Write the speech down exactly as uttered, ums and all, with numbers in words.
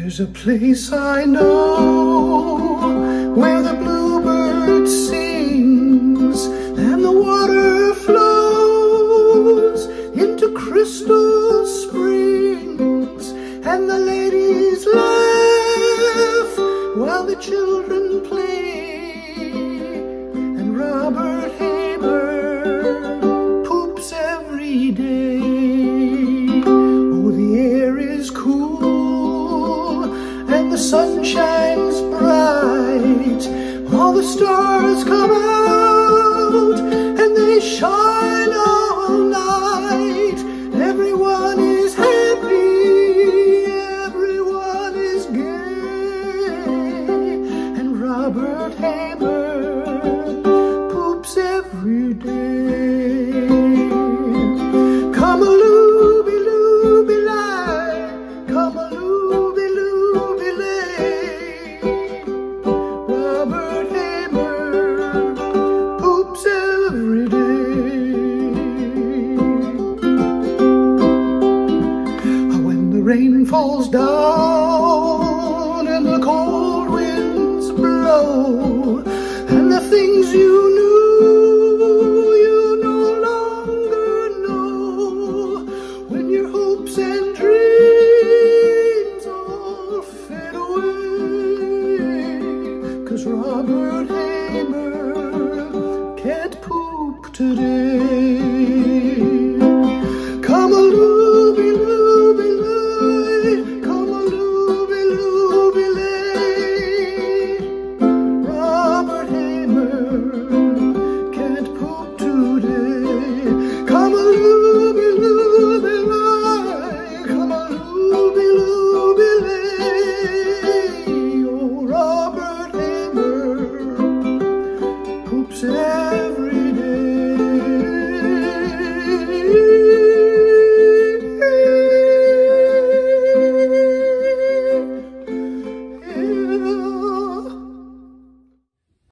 There's a place I know where the bluebird sings and the water flows into crystal springs, and the ladies laugh while the children play, and Robert Hamer poops every day. Oh, the air is cool and the sun shines bright, all the stars come out and they shine all night. Everyone is happy, everyone is gay, and Robert Hamer poops every day. Come a looby looby lie, come a looby looby lay, Robert Hamer poops every day. When the rain falls down and the cold winds blow,